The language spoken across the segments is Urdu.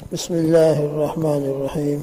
بسم الله الرحمن الرحيم.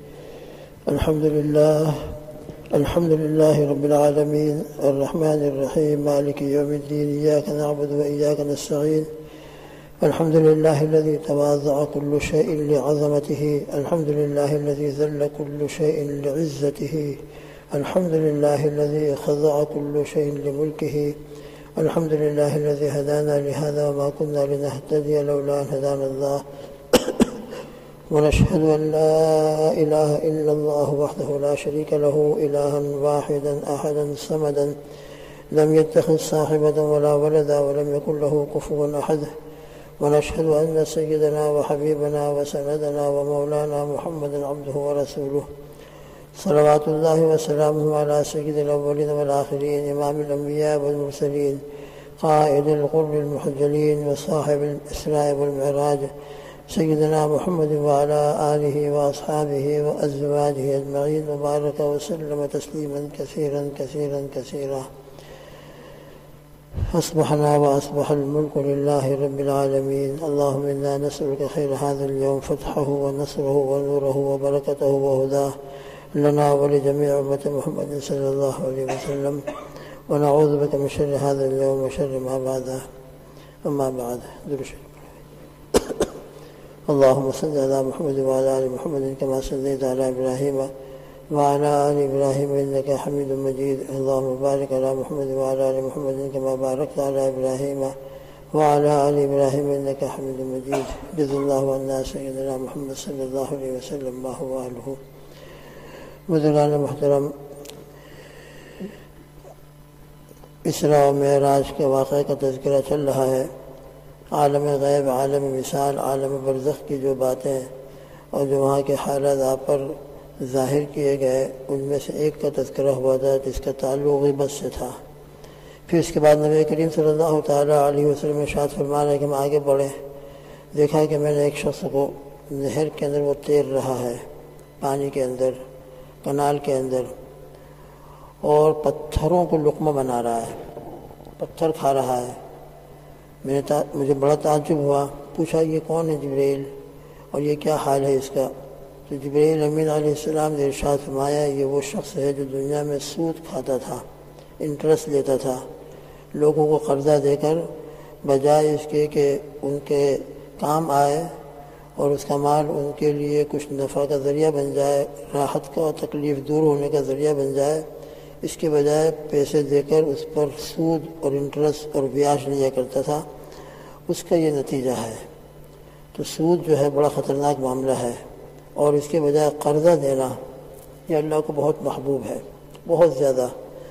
الحمد لله رب العالمين الرحمن الرحيم مالك يوم الدين إياك نعبد وإياك نستعين. الحمد لله الذي تواضع كل شيء لعظمته. الحمد لله الذي ذل كل شيء لعزته. الحمد لله الذي خضع كل شيء لملكه. الحمد لله الذي هدانا لهذا وما كنا لنهتدي لولا أن هدانا الله. ونشهد أن لا إله إلا الله وحده لا شريك له إلها واحدا أحدا صمدا لم يتخذ صاحبة ولا ولدا ولم يكن له كفوا أحد. ونشهد أن سيدنا وحبيبنا وسندنا ومولانا محمدا عبده ورسوله صلوات الله وسلامه على سيد الأولين والآخرين إمام الأنبياء والمرسلين قائد الغر المحجلين وصاحب الإسراء والمعراج سيدنا محمد وعلى آله وأصحابه وأزواجه أجمعين وبارك وسلم تسليما كثيرا كثيرا كثيرا. أصبحنا وأصبح الملك لله رب العالمين. اللهم إنا نسألك خير هذا اليوم فتحه ونصره ونوره وبركته وهداه لنا ولجميع أمة محمد صلى الله عليه وسلم، ونعوذ بك من شر هذا اليوم وشر ما بعده. أما بعد، اللهم صل على محمد وعلى آل محمد كما صليت على إبراهيم وعلى آل إبراهيم إنك حميد مجيد. اللهم بارك على محمد وعلى آل محمد كما باركت على إبراهيم وعلى آل إبراهيم إنك حميد مجيد. جزا الله عنا سيدنا محمد صلی اللہ علیہ وسلم ما هو أهله. بزرگان محترم، اسرا و معراج کے واقعے کا تذکرہ چل رہا ہے. عالم غیب، عالم مثال، عالم برزخ کی جو باتیں اور جو وہاں کے حالات آپ پر ظاہر کیے گئے، ان میں سے ایک کا تذکرہ ہوا تھا جس کا تعلق غیبت سے تھا. پھر اس کے بعد نبی کریم صلی اللہ تعالیٰ علیہ وسلم ارشاد فرما رہے کہ ہم آگے بڑھیں. دیکھا کہ میں نے ایک شخص کو نہر کے اندر وہ تیر رہا ہے، پانی کے اندر، کنال کے اندر، اور پتھروں کو لقمہ بنا رہا ہے، پتھر کھا رہا ہے. مجھے بڑا تعجب ہوا. پوچھا یہ کون ہے جبریل، اور یہ کیا حال ہے اس کا؟ تو جبریل امین علیہ السلام نے ارشاد فرمایا یہ وہ شخص ہے جو دنیا میں سود کھاتا تھا، انٹرسٹ لیتا تھا، لوگوں کو قرضہ دے کر بجائے اس کے کہ ان کے کام آئے اور اس کا مال ان کے لیے کچھ نفع کا ذریعہ بن جائے، راحت کا اور تکلیف دور ہونے کا ذریعہ بن جائے، اس کے بجائے پیسے دے کر اس پر سود اور انٹرسٹ اور بیاج لیا کرتا تھا. اس کا یہ نتیجہ ہے. تو سود جو ہے بڑا خطرناک معاملہ ہے، اور اس کے بجائے قرضہ دینا یہ اللہ کو بہت محبوب ہے، بہت زیادہ.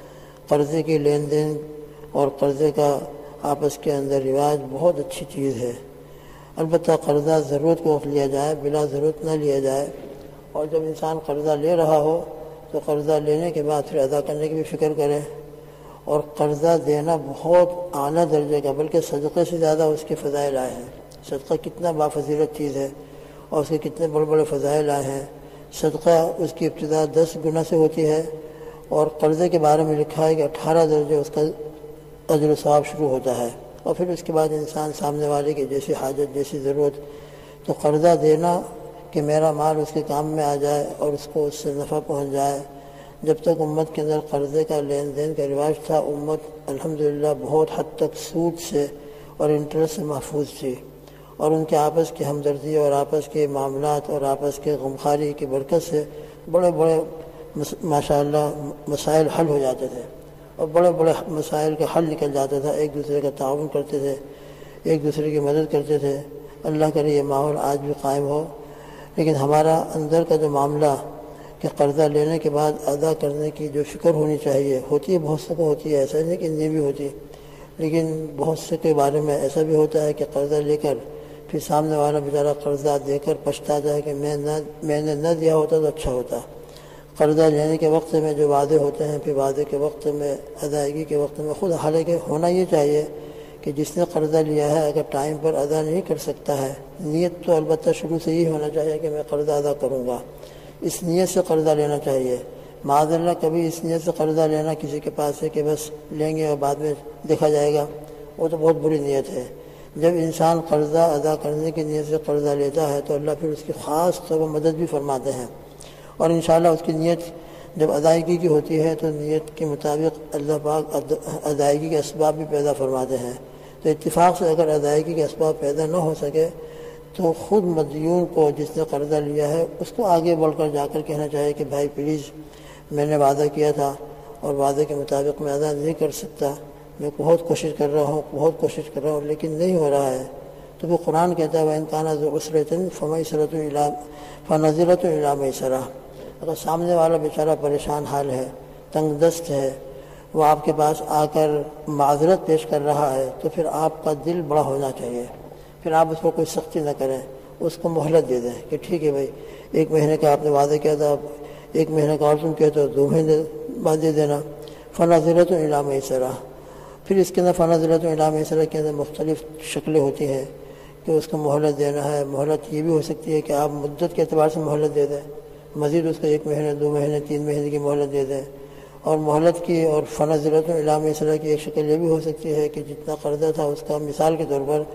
قرضے کی لین دین اور قرضے کا آپس کے اندر رواج بہت اچھی چیز ہے. البتہ قرضہ ضرورت کو لیا جائے، بلا ضرورت نہ لیا جائے. اور جب انسان قرضہ لے رہا ہو تو قرضہ لینے کے بعد پھر ادا کرنے کی بھی فکر کرے. اور قرضہ دینا بہت اعلیٰ درجے کا، بلکہ صدقے سے زیادہ اس کے فضائل آئے ہیں. صدقہ کتنا بافضیلت چیز ہے اور اس کے کتنے بڑے بڑے فضائل آئے ہیں. صدقہ اس کی ابتدا 10 گنا سے ہوتی ہے، اور قرضے کے بارے میں لکھا ہے کہ 18 درجے اس کا اجر و ثواب شروع ہوتا ہے. اور پھر اس کے بعد انسان سامنے والے کی جیسی حاجت، جیسی ضرورت. تو قرضہ دینا کہ میرا مال اس کے کام میں آ جائے اور اس کو اس سے نفع پہنچ جائے. جب تک امت کے اندر قرضے کا لین دین کا رواج تھا، امت الحمدللہ بہت حد تک سود سے اور انٹرسٹ سے محفوظ تھی، اور ان کے آپس کی ہمدردی اور آپس کے معاملات اور آپس کے غمخواری کی برکت سے بڑے بڑے ماشاءاللہ مسائل حل ہو جاتے تھے، اور بڑے بڑے مسائل کا حل نکل جاتا تھا. ایک دوسرے کا تعاون کرتے تھے، ایک دوسرے کی مدد کرتے تھے. اللہ کرے یہ ماحول آج بھی قائم ہو. لیکن ہمارا اندر کا جو معاملہ کہ قرضہ لینے کے بعد ادا کرنے کی جو فکر ہونی چاہیے، ہوتی ہے، بہت سے کو ہوتی ہے، ایسا نہیں کہ نہیں بھی ہوتی. لیکن بہت سے کے بارے میں ایسا بھی ہوتا ہے کہ قرضہ لے کر پھر سامنے والا بیچارہ قرضہ دے کر پچھتاتا ہے کہ میں نے نہ دیا ہوتا تو اچھا ہوتا. قرضہ لینے کے وقت میں جو وعدے ہوتے ہیں، پھر وعدے کے وقت میں، ادائیگی کے وقت میں خود حالانکہ ہونا یہ چاہیے کہ جس نے قرضہ لیا ہے اگر ٹائم پر ادا نہیں کر سکتا ہے، نیت تو البتہ شروع سے ہی ہونا چاہیے کہ میں قرضہ ادا کروں گا. اس نیت سے قرضہ لینا چاہیے. معاذ اللہ کبھی اس نیت سے قرضہ لینا کسی کے پاس ہے کہ بس لیں گے اور بعد میں دیکھا جائے گا، وہ تو بہت بری نیت ہے. جب انسان قرضہ ادا کرنے کی نیت سے قرضہ لیتا ہے تو اللہ پھر اس کی خاص طور پر مدد بھی فرماتے ہیں، اور انشاءاللہ اس کی نیت جب ادائیگی کی ہوتی ہے تو نیت کے مطابق اللہ پاک ادائیگی کے اسباب بھی پیدا فرماتے ہیں۔ تو اتفاق سے اگر ادائیگی کے اسباب پیدا نہ ہو سکے تو خود مدیون کو، جس نے قرضہ لیا ہے، اس کو آگے بڑھ کر جا کر کہنا چاہیے کہ بھائی پلیز میں نے وعدہ کیا تھا اور وعدے کے مطابق میں ادا نہیں کر سکتا، میں بہت کوشش کر رہا ہوں لیکن نہیں ہو رہا ہے۔ تو وہ قرآن کہتا ہے وَإِنْ كَانَ ذُو عُسْرَةٍ فَنَظِرَةٌ إِلَىٰ مَيْسَرَةٍ۔ اگر سامنے والا بیچارہ پریشان حال ہے، تنگ دست ہے، وہ آپ کے پاس آ کر معذرت پیش کر رہا ہے، تو پھر آپ کا دل بڑا ہونا چاہیے، پھر آپ اس کو کوئی سختی نہ کریں، اس کو مہلت دے دیں کہ ٹھیک ہے بھائی 1 مہینے کا آپ نے وعدہ کیا تھا، 1 مہینے کا اور تم کہتے ہو 2 مہینے بعد دے دینا۔ فَنَظِرَةٌ إِلَىٰ مَيْسَرَةٍ۔ پھر اس کے اندر فَنَظِرَةٌ إِلَىٰ مَيْسَرَةٍ کے اندر مختلف شکلیں ہوتی ہیں کہ اس کو مہلت دینا ہے۔ مہلت یہ بھی ہو سکتی ہے کہ آپ مدت کے اعتبار سے مہلت دے دیں، مزید اس کو 1 مہینے 2 مہینے 3 مہینے کی مہلت دے دیں۔ اور مہلت کی اور فَنَظِرَةٌ إِلَىٰ مَيْسَرَةٍ کی ایک شکل یہ بھی ہو سکتی ہے کہ جتنا قرضہ تھا اس کا مثال کے طور پر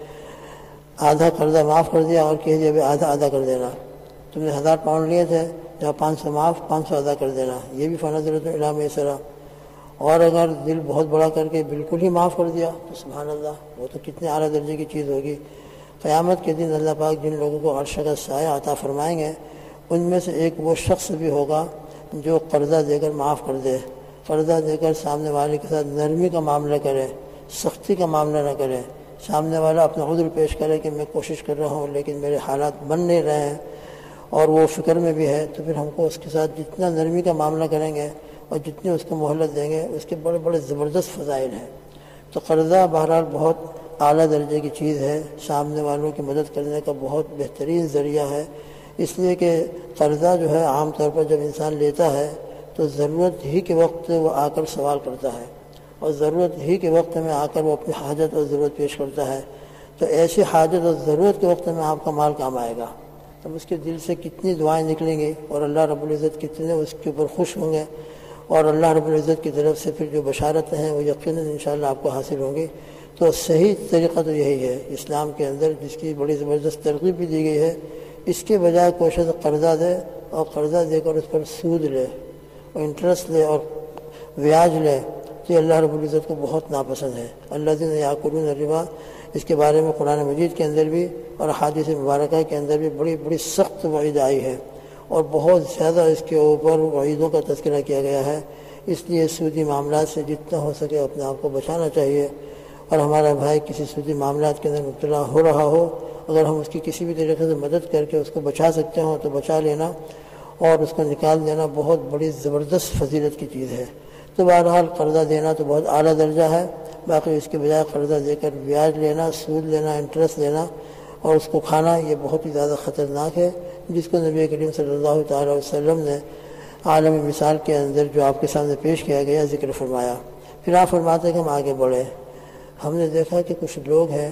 آدھا قرضہ معاف کر دیا اور کہہ دیا ابھی آدھا ادا کر دینا، تم نے 1000 پاؤنڈ لیے تھے، جہاں 500 معاف 500 ادا کر دینا، یہ بھی فَنَظِرَةٌ إِلَىٰ مَيْسَرَةٍ۔ اور اگر دل بہت بڑا کر کے بالکل ہی معاف کر دیا تو سبحان اللہ، وہ تو کتنے اعلیٰ درجے کی چیز ہوگی۔ قیامت کے دن اللہ پاک جن لوگوں کو عرش کا سایہ عطا فرمائیں گے ان میں سے ایک وہ شخص بھی ہوگا جو قرضہ دے کر معاف کر دے، قرضہ دے کر سامنے والے کے ساتھ نرمی کا معاملہ کرے، سختی کا معاملہ نہ کرے، سامنے والا اپنا عذر پیش کرے کہ میں کوشش کر رہا ہوں لیکن میرے حالات بن نہیں رہے ہیں اور وہ فکر میں بھی ہے، تو پھر ہم کو اس کے ساتھ جتنا نرمی کا معاملہ کریں گے اور جتنے اس کو مہلت دیں گے اس کے بڑے بڑے زبردست فضائل ہیں۔ تو قرضہ بہرحال بہت اعلیٰ درجے کی چیز ہے، سامنے والوں کی مدد کرنے کا بہت بہترین ذریعہ ہے، اس لیے کہ قرضہ جو ہے عام طور پر جب انسان لیتا ہے تو ضرورت ہی کے وقت وہ آ کر سوال کرتا ہے، اور ضرورت ہی کے وقت میں آ کر وہ اپنی حاجت اور ضرورت پیش کرتا ہے، تو ایسی حاجت اور ضرورت کے وقت میں آپ کا مال کام آئے گا، تب اس کے دل سے کتنی دعائیں نکلیں گی اور اللہ رب العزت کتنے اس کے اوپر خوش ہوں گے، اور اللہ رب العزت کی طرف سے پھر جو بشارتیں ہیں وہ یقیناً انشاءاللہ آپ کو حاصل ہوں گی۔ تو صحیح طریقہ تو یہی ہے اسلام کے اندر، جس کی بڑی زبردست ترغیب بھی دی گئی ہے، اس کے بجائے کوشش قرضہ دے اور قرضہ دے کر اس پر سود لے اور انٹرسٹ لے اور بیاج لے، تو اللہ رب العزت کو بہت ناپسند ہے۔ الذین یاکلون الربا، اس کے بارے میں قرآن مجید کے اندر بھی اور احادیث مبارکہ کے اندر بھی بڑی بڑی سخت وعید آئی ہے، اور بہت زیادہ اس کے اوپر وعیدوں کا تذکرہ کیا گیا ہے۔ اس لیے سودی معاملات سے جتنا ہو سکے اپنے آپ کو بچانا چاہیے، اور ہمارا بھائی کسی سودی معاملات کے اندر مبتلا ہو رہا ہو، اگر ہم اس کی کسی بھی طریقے سے مدد کر کے اس کو بچا سکتے ہوں تو بچا لینا اور اس کو نکال دینا بہت بڑی زبردست فضیلت کی چیز ہے۔ تو بہرحال قرضہ دینا تو بہت اعلیٰ درجہ ہے، باقی اس کے بجائے قرضہ دے کر بیاج لینا، سود لینا، انٹرسٹ لینا اور اس کو کھانا، یہ بہت ہی زیادہ خطرناک ہے، جس کو نبی کریم صلی اللہ تعالی علیہ وسلم نے عالم مثال کے اندر جو آپ کے سامنے پیش کیا گیا ذکر فرمایا۔ پھر آپ فرماتے ہیں کہ ہم آگے بڑھیں۔ ہم نے دیکھا کہ کچھ لوگ ہیں،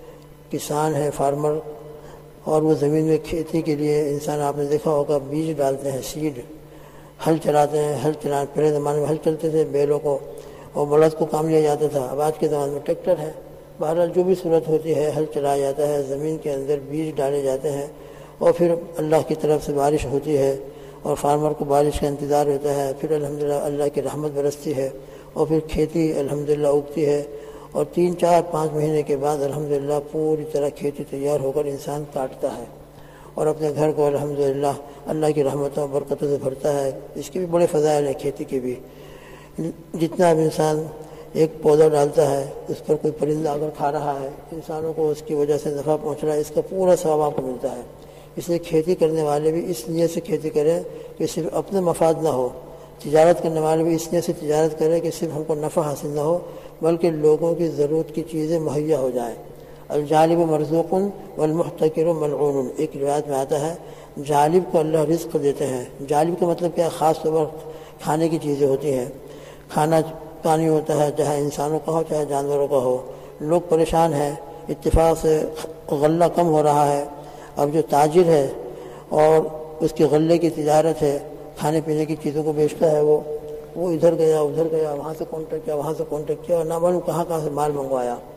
کسان ہیں، فارمر، اور وہ زمین میں کھیتی کے لیے انسان آپ نے دیکھا ہوگا بیج ڈالتے ہیں، سیڈ، ہل چلاتے ہیں، پہلے زمانے میں ہل چلتے تھے بیلوں کو اور بلد کو کام لیا جاتا تھا، اب آج کے زمانے میں ٹریکٹر ہے۔ بہرحال جو بھی صورت ہوتی ہے ہل چلایا جاتا ہے، زمین کے اندر بیج ڈالے جاتے ہیں اور پھر اللہ کی طرف سے بارش ہوتی ہے اور فارمر کو بارش کا انتظار ہوتا ہے، پھر الحمدللہ اللہ کی رحمت برستی ہے اور پھر کھیتی الحمدللہ اگتی ہے، اور 3 4 5 مہینے کے بعد الحمدللہ پوری طرح کھیتی تیار ہو کر انسان کاٹتا ہے اور اپنے گھر کو الحمدللہ اللہ کی رحمتوں اور برکتوں سے بھرتا ہے۔ اس کے بھی بڑے فضائل ہیں کھیتی کے بھی۔ جتنا اب انسان ایک پودا ڈالتا ہے اس پر کوئی پرندہ اگر کھا رہا ہے، انسانوں کو اس کی وجہ سے نفع پہنچ رہا ہے، اس کا پورا ثواب آپ کو ملتا ہے۔ اس لیے کھیتی کرنے والے بھی اس نیت سے کھیتی کریں کہ صرف اپنے مفاد نہ ہو، تجارت کرنے والے بھی اس نیت سے تجارت کریں کہ صرف ہم کو نفع حاصل نہ ہو بلکہ لوگوں کی ضرورت کی چیزیں مہیا ہو جائیں۔ الجالب مرزوق والمحتکر ملعون، ایک روایت میں آتا ہے جالب کو اللہ رزق دیتے ہیں۔ جالب کا مطلب کیا؟ خاص طور پر کھانے کی چیزیں ہوتی ہیں، کھانا پانی ہوتا ہے، چاہے انسانوں کا ہو چاہے جانوروں کا ہو۔ لوگ پریشان ہیں، اتفاق سے غلہ کم ہو رہا ہے، اب جو تاجر ہے اور اس کی غلے کی تجارت ہے، کھانے پینے کی چیزوں کو بیچتا ہے، وہ ادھر گیا ادھر گیا، وہاں سے کانٹیکٹ کیا وہاں سے کانٹیکٹ کیا اور نہ معلوم کہاں سے مال منگوایا،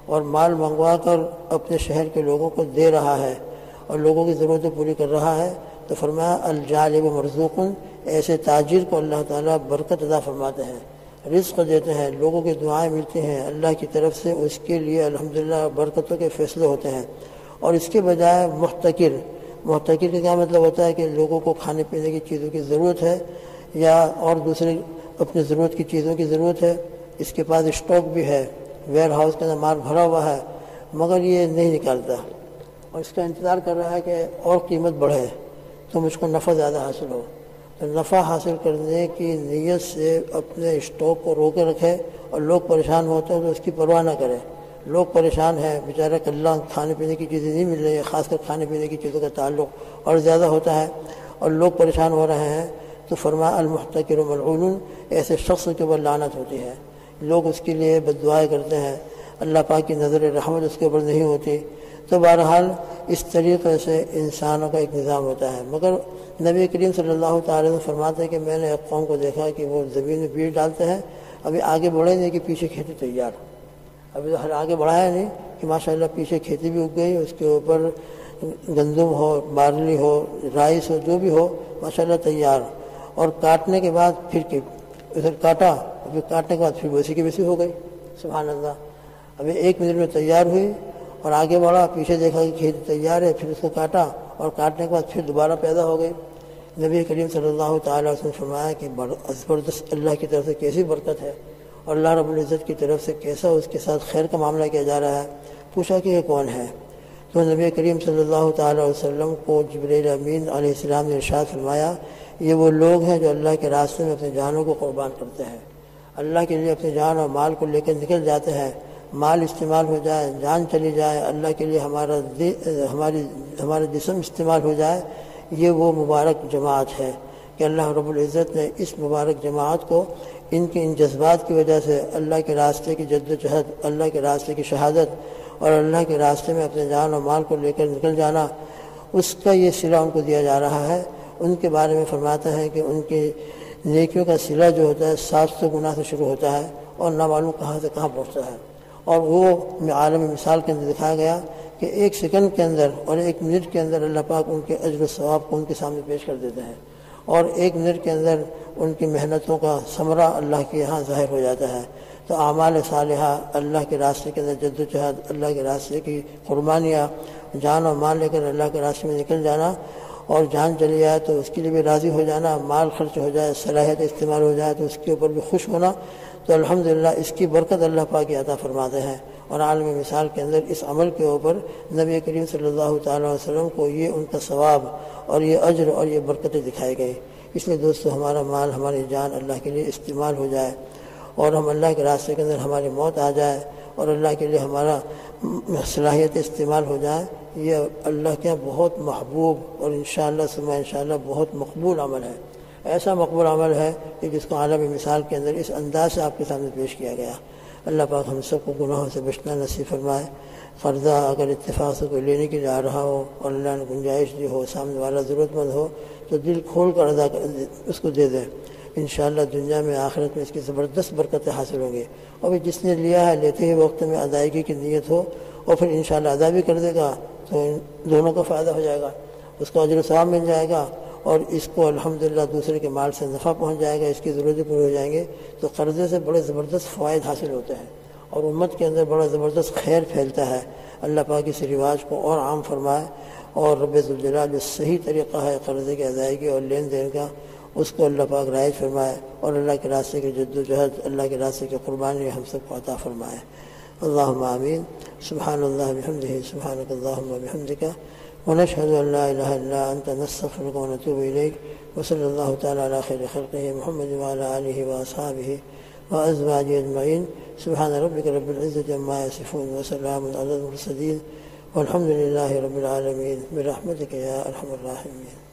اور مال منگوا کر اپنے شہر کے لوگوں کو دے رہا ہے اور لوگوں کی ضرورتیں پوری کر رہا ہے، تو فرمایا الجالب مرزوق، ایسے تاجر کو اللہ تعالیٰ برکت عطا فرماتے ہیں، رزق دیتے ہیں، لوگوں کی دعائیں ملتی ہیں اللہ کی طرف سے، اس کے لیے الحمدللہ برکتوں کے فیصلے ہوتے ہیں۔ اور اس کے بجائے محتکر کا کیا مطلب ہوتا ہے کہ لوگوں کو کھانے پینے کی چیزوں کی ضرورت ہے یا اور دوسری اپنی ضرورت کی چیزوں کی ضرورت ہے، اس کے پاس اسٹاک بھی ہے، ویئر ہاؤس کے اندر مال بھرا ہوا ہے، مگر یہ نہیں نکالتا اور اس کا انتظار کر رہا ہے کہ اور قیمت بڑھے تو مجھ کو نفع زیادہ حاصل ہو، تو نفع حاصل کرنے کی نیت سے اپنے اسٹاک کو روکے رکھے اور لوگ پریشان ہوتے ہیں تو اس کی پرواہ نہ کرے۔ لوگ پریشان ہیں، بیچارہ کلّا کھانے پینے کی چیزیں نہیں مل رہی ہیں، خاص کر کھانے پینے کی چیزوں کا تعلق اور زیادہ ہوتا ہے اور لوگ پریشان ہو رہے ہیں، تو فرمایا المحتکر ملعون، ایسے شخص کے اوپر لعنت ہوتی ہے، لوگ اس کے لیے بد دعائیں کرتے ہیں، اللہ پاک کی نظر رحمت اس کے اوپر نہیں ہوتی۔ تو بہرحال اس طریقے سے انسانوں کا ایک نظام ہوتا ہے۔ مگر نبی کریم صلی اللہ تعالی وسلم فرماتے ہیں کہ میں نے ایک قوم کو دیکھا کہ وہ زمین میں بیج ڈالتے ہیں، ابھی آگے بڑھے نہیں کہ پیچھے کھیتی تیار، ابھی تو آگے بڑھایا نہیں کہ ماشاءاللہ پیچھے کھیتی بھی اگ گئی، اس کے اوپر گندم ہو، بارلی ہو، رائس ہو، جو بھی ہو ماشاءاللہ تیار، اور کاٹنے کے بعد پھر ادھر کاٹا، پھر کاٹنے کے بعد پھر ویسی کی ویسی ہو گئی، سبحان اللہ۔ ابھی 1 منٹ میں تیار ہوئی اور آگے بڑھا، پیچھے دیکھا کہ کھیتی تیار ہے، پھر اس کو کاٹا اور کاٹنے کے بعد پھر دوبارہ پیدا ہو گئی۔ نبی کریم صلی اللہ تعالیٰ وسلم نے فرمایا کہ زبردست اللہ کی طرف سے کیسی برکت ہے اور اللہ رب العزت کی طرف سے کیسا اس کے ساتھ خیر کا معاملہ کیا جا رہا ہے۔ پوچھا کہ یہ کون ہے؟ تو نبی کریم صلی اللہ تعالیٰ وسلم کو جبریل امین علیہ السلام نے ارشاد فرمایا، یہ وہ لوگ ہیں جو اللہ کے راستے میں اپنی جانوں کو قربان کرتے ہیں، اللہ کے لیے اپنی جان اور مال کو لے کر نکل جاتے ہیں، مال استعمال ہو جائے، جان چلی جائے، اللہ کے لیے ہمارا جسم استعمال ہو جائے، یہ وہ مبارک جماعت ہے کہ اللہ رب العزت نے اس مبارک جماعت کو ان جذبات کی وجہ سے اللہ کے راستے کی جد و جہد، اللہ کے راستے کی شہادت اور اللہ کے راستے میں اپنے جان اور مال کو لے کر نکل جانا، اس کا یہ صلہ ان کو دیا جا رہا ہے۔ ان کے بارے میں فرماتا ہے کہ ان کی نیکیوں کا صلہ جو ہوتا ہے 700 گنا سے شروع ہوتا ہے اور نہ معلوم کہاں سے کہاں پہنچتا ہے، اور وہ عالم مثال کے اندر دکھایا گیا کہ 1 سیکنڈ کے اندر اور 1 منٹ کے اندر اللہ پاک ان کے اجر و ثواب کو ان کے سامنے پیش کر دیتے ہیں، اور 1 منٹ کے اندر ان کی محنتوں کا ثمرہ اللہ کے یہاں ظاہر ہو جاتا ہے۔ تو اعمال صالحہ، اللہ کے راستے کے اندر جد و جہد، اللہ کے راستے کی قربانیاں، جان اور مال لے کر اللہ کے راستے میں نکل جانا، اور جان چلی جائے تو اس کے لیے بھی راضی ہو جانا، مال خرچ ہو جائے، صلاحیت استعمال ہو جائے تو اس کے اوپر بھی خوش ہونا، تو الحمدللہ اس کی برکت اللہ پاک عطا فرماتے ہیں۔ اور عالم مثال کے اندر اس عمل کے اوپر نبی کریم صلی اللہ تعالیٰ وسلم کو یہ ان کا ثواب اور یہ اجر اور یہ برکتیں دکھائی گئی۔ اس لیے دوستو ہمارا مال، ہماری جان اللہ کے لیے استعمال ہو جائے اور ہم اللہ کے راستے کے اندر ہماری موت آ جائے اور اللہ کے لیے ہمارا صلاحیت استعمال ہو جائے، یہ اللہ کے بہت محبوب اور انشاءاللہ ثم انشاءاللہ بہت مقبول عمل ہے۔ ایسا مقبول عمل ہے کہ جس کو عالم مثال کے اندر اس انداز سے آپ کے سامنے پیش کیا گیا۔ اللہ پاک ہم سب کو گناہوں سے بچنا نصیب فرمائے۔ قرضہ اگر اتفاق سے کوئی لینے کے لیے آ رہا ہو اور اللہ نے گنجائش دی ہو، سامنے والا ضرورت مند ہو، تو دل کھول کر اس کو دے دیں، انشاءاللہ دنیا میں آخرت میں اس کی زبردست برکتیں حاصل ہوں گی۔ اور بھی جس نے لیا ہے لیتے ہی وقت میں ادائیگی کی نیت ہو اور پھر انشاءاللہ ادا بھی کر دے گا تو دونوں کا فائدہ ہو جائے گا، اس کو اجر و ثواب مل جائے گا اور اس کو الحمدللہ دوسرے کے مال سے نفع پہنچ جائے گا، اس کی ضرورتیں پوری ہو جائیں گے۔ تو قرضے سے بڑے زبردست فوائد حاصل ہوتے ہیں اور امت کے اندر بڑا زبردست خیر پھیلتا ہے۔ اللہ پاک اس رواج کو اور عام فرمائے، اور رب ذوالجلال جو صحیح طریقہ ہے قرضے کی ادائیگی اور لین دین کا، اس کو اللہ پاک رائج فرمائے، اور اللہ کے راستے کی جد و جہد، اللہ کے راستے کی قربانی ہم سب کو عطا فرمائے۔ اللہم آمین۔ سبحان اللہ بحمدہ، سبحانک اللہم وبحمدک، ونشہد ان لا الہ الا انت، نستغفرک ونتوب الیک، وصلی اللہ تعالی علی خیر خلقہ محمد وعلی آلہ واصحابہ وازواجہ اجمعین۔ سبحان ربک رب العزۃ عما یصفون، وسلام علی المرسلین، والحمد للہ رب العالمین، برحمتک یا ارحم الراحمین۔